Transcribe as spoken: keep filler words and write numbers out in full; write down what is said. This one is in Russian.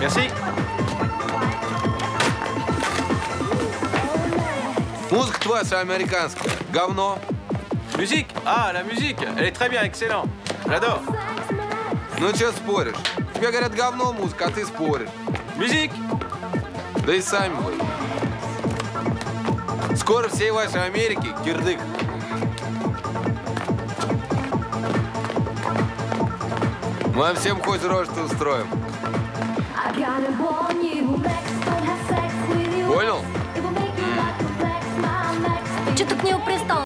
Merci. Музыка твоя американская. Говно. Musique? Ah, la musique. Elle est très bien, excellent. J'adore. Ну что споришь? Тебе говорят говно музыка, а ты споришь. Musique? Да и сами вы. Скоро всей вашей Америки кирдык. Мы вам всем хоть рожь устроим. Понял? Че ты к нему пристал?